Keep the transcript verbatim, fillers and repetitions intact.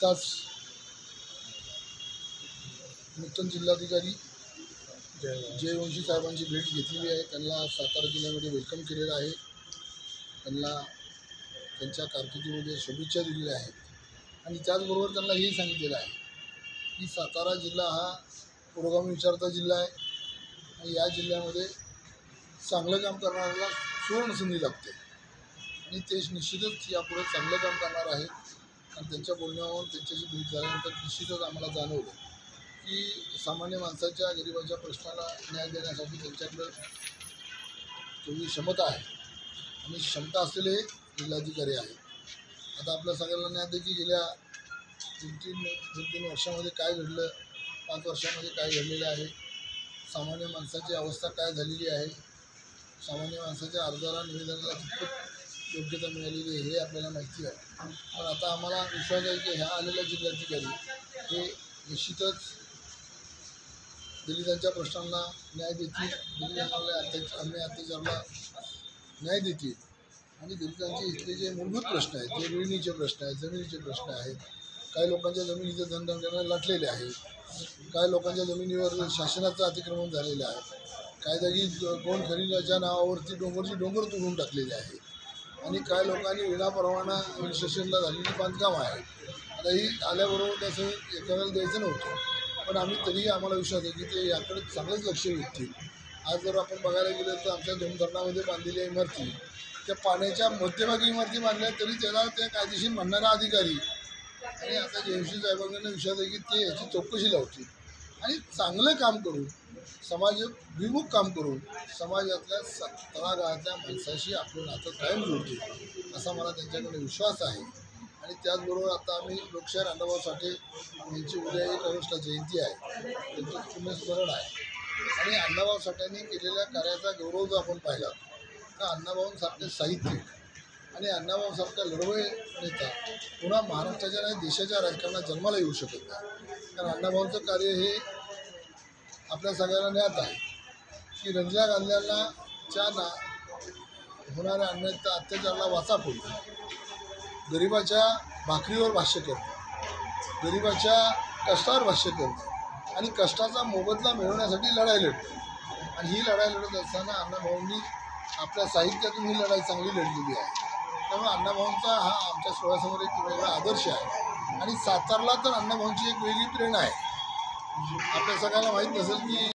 आत्ताच नूतन जिल्हाधिकारी जयवंशी साहेबांची भेट घेतलेली आहे। त्यांना सातारा जिल्ह्यामध्ये वेलकम केलेलं आहे। त्यांना त्यांच्या कारकिर्दीमध्ये शुभेच्छा दिलेल्या आहेत आणि त्याचबरोबर त्यांना हेही सांगितलेलं आहे की सातारा जिल्हा हा पुरोगामी विचाराचा जिल्हा आहे आणि या जिल्ह्यामध्ये चांगलं काम करणाऱ्याला सुवर्ण संधी लागते आणि ते निश्चितच यापुढे चांगलं काम करणार आहेत। आणि त्यांच्या बोलण्यावरून त्यांच्याशी भेट झाल्यानंतर निश्चितच आम्हाला जाणवलं की सामान्य माणसाच्या गरिबाच्या प्रश्नाला न्याय देण्यासाठी त्यांच्याकडे तेवढी क्षमता आहे आणि क्षमता असलेले जिल्हाधिकारी आहेत। आता आपल्या सगळ्यांना न्याय दे की गेल्या तीन तीन दोन तीन वर्षामध्ये काय घडलं, पाच वर्षामध्ये काय घडलेलं आहे, सामान्य माणसाची अवस्था काय झालेली आहे, सामान्य माणसाच्या अर्जाला निवेदनाला कितपत योग्यता मिळालेली आहे हे आपल्याला माहिती आहे। पण आता आम्हाला विश्वास आहे की ह्या आलेल्या जिल्हाधिकारी हे निश्चितच दलितांच्या प्रश्नांना न्याय देतील, दलितांना अत्याचार अन्याय अत्याचाराला न्याय देतील आणि दलितांचे इथले जे मूलभूत प्रश्न आहेत, जे विहिणीचे प्रश्न आहेत, जमिनीचे प्रश्न आहेत, काही लोकांच्या जमिनीचे धनधंद्याला लाटलेले आहेत, काही लोकांच्या जमिनीवर शासनाचं अतिक्रमण झालेलं आहे, काही जागी गोंड खनिजाच्या नावावरती डोंगरची डोंगर तोडून टाकलेले आहेत आणि काही लोकांनी विनापरवाना हिल स्टेशनला झालेली बांधकाम आहे। आता ही आल्याबरोबर त्याचं एका वेळेला द्यायचं नव्हतं, पण आम्ही तरीही आम्हाला विश्वास आहे की ते याकडे चांगलंच लक्ष देतील। आज जर आपण बघायला गेलं तर आमच्या दोन धरणामध्ये बांधलेल्या इमारती त्या पाण्याच्या मध्यभागी इमारती बांधल्या तरी त्याला त्या कायदेशीर म्हणणारा अधिकारी आणि आता जयवंशी साहेबांना विश्वास आहे की ते याची चौकशी लावतील आणि चांगलं काम करून समाजविमुख काम करून समाजातल्या तळागाळातल्या माणसाशी आपलं नातं कायम जोडतील असा मला त्यांच्याकडे विश्वास आहे। आणि त्याचबरोबर आता आम्ही लोकशाहीर अण्णाभाऊ साठे यांची उद्या एक ऑगस्टला जयंती आहे, त्यांचं पुण्यस्मरण आहे आणि अण्णाभाऊ साठ्यांनी केलेल्या कार्याचा गौरव जर आपण पाहिला तर अण्णाभाऊंसारखे साहित्यिक आणि अण्णाभाऊंसारखा लढवय नेता पुन्हा महाराष्ट्राच्या नाही देशाच्या राजकारणात जन्माला येऊ शकत नाही। कारण अण्णाभाऊंचं कार्य हे आपल्या सगळ्यांना ज्ञात आहे की रंजिता गांधींना च्या ना होणाऱ्या अन्याय अत्याचाराला वाचा फोडणं, गरिबाच्या भाकरीवर भाष्य करणं, गरिबाच्या कष्टावर भाष्य करणं आणि कष्टाचा मोबदला मिळवण्यासाठी लढाई लढणं आणि ही लढाई लढत असताना अण्णाभाऊंनी आपल्या साहित्यातून ही लढाई चांगली लढलेली आहे। त्यामुळे अण्णाभाऊंचा हा आमच्या डोळ्यासमोर एक वेगळा आदर्श आहे आणि सातारला तर अण्णाभाऊंची एक वेगळी प्रेरणा आहे। आपल्या सगळ्यांना माहीत नसेल की